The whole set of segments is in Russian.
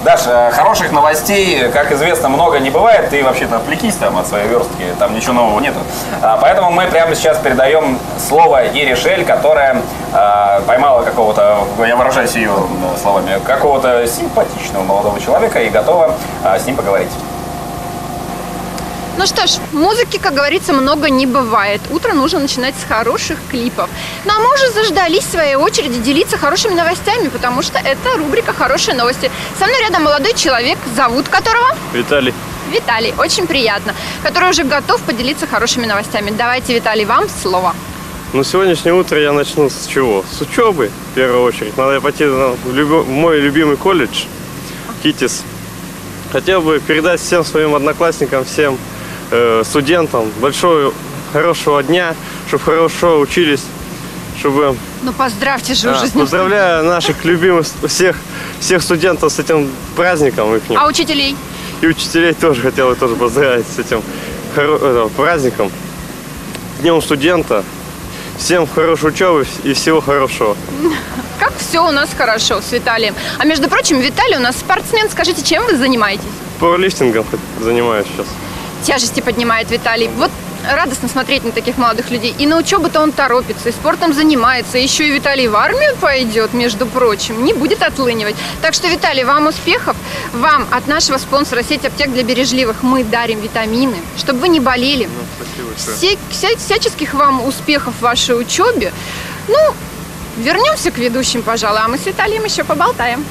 Даша, хороших новостей, как известно, много не бывает. Ты вообще-то отвлекись там от своей верстки, там ничего нового нету. Поэтому мы прямо сейчас передаем слово Ерешель, которая поймала какого-то, я выражаюсь ее словами, какого-то симпатичного молодого человека и готова с ним поговорить. Ну что ж, музыки, как говорится, много не бывает. Утро нужно начинать с хороших клипов. Ну а мы уже заждались своей очереди делиться хорошими новостями, потому что это рубрика «Хорошие новости». Со мной рядом молодой человек, зовут которого? Виталий. Виталий, очень приятно, который уже готов поделиться хорошими новостями. Давайте, Виталий, вам слово. Ну, сегодняшнее утро я начну с чего? С учебы, в первую очередь. Надо пойти в мой любимый колледж, КИТИС. Хотел бы передать всем своим одноклассникам, всем студентам хорошего дня, чтобы хорошо учились, чтобы... Ну, поздравьте же уже. Поздравляю наших любимых всех студентов с этим праздником. А учителей? И учителей тоже хотел бы поздравить с этим праздником, Днем студента. Всем хорошей учебы и всего хорошего. Как все у нас хорошо с Виталием. А между прочим, Виталий у нас спортсмен. Скажите, чем вы занимаетесь? Пауэрлифтингом занимаюсь сейчас. Тяжести поднимает Виталий. Вот радостно смотреть на таких молодых людей. И на учебу-то он торопится, и спортом занимается. Еще и Виталий в армию пойдет, между прочим. Не будет отлынивать. Так что, Виталий, вам успехов. Вам от нашего спонсора сеть аптек для бережливых мы дарим витамины, чтобы вы не болели. Ну, спасибо. Всяческих вам успехов в вашей учебе. Ну, вернемся к ведущим, пожалуй, а мы с Виталием еще поболтаем.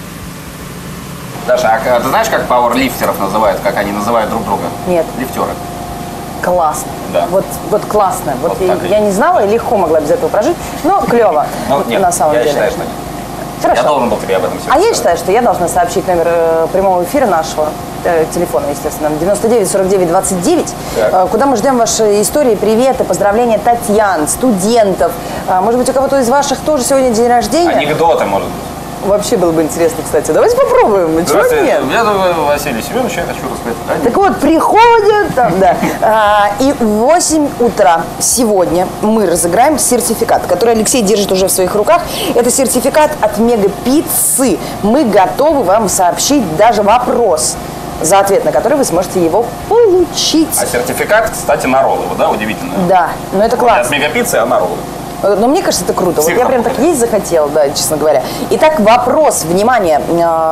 Даша, а ты знаешь, как пауэрлифтеров называют, как они называют друг друга? Нет. Лифтеры. Классно. Да. Вот классно. Вот так я не знала и легко могла без этого прожить. Но клево. Ну, нет, на самом я деле. считаю, что нет. Хорошо. Я должен был тебе об этом все А я считаю, что я должна сообщить номер прямого эфира нашего телефона, естественно, 99 49 29, куда мы ждем ваши истории, приветы, поздравления Татьян, студентов. Может быть, у кого-то из ваших тоже сегодня день рождения? Анекдоты, может быть. Вообще было бы интересно, кстати. Давайте попробуем. Чего нет? Я Василий Семенович, я хочу рассказать. Так вот, приходят там, да. И в 8 утра сегодня мы разыграем сертификат, который Алексей держит уже в своих руках. Это сертификат от Мегапиццы. Мы готовы вам сообщить даже вопрос, за ответ на который вы сможете его получить. А сертификат, кстати, на Роллово, да, удивительно? Да, но это классно. От Мегапиццы, а на Роллово. Но мне кажется, это круто. Вот я прям так есть захотела, да, честно говоря. Итак, вопрос, внимание.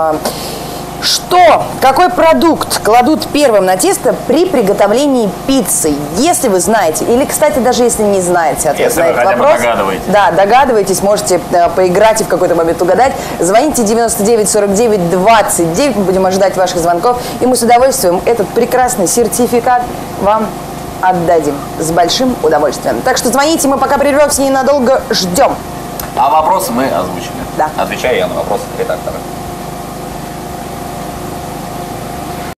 Какой продукт кладут первым на тесто при приготовлении пиццы? Если вы знаете, или, кстати, даже если не знаете ответ на этот вопрос. Догадываетесь. Да, догадываетесь, можете поиграть и в какой-то момент угадать. Звоните 99 49 29, мы будем ожидать ваших звонков. И мы с удовольствием этот прекрасный сертификат вам отдадим с большим удовольствием. Так что звоните, мы пока прервемся ненадолго, ждем. А вопросы мы озвучили. Да. Отвечаю я на вопросы редактора.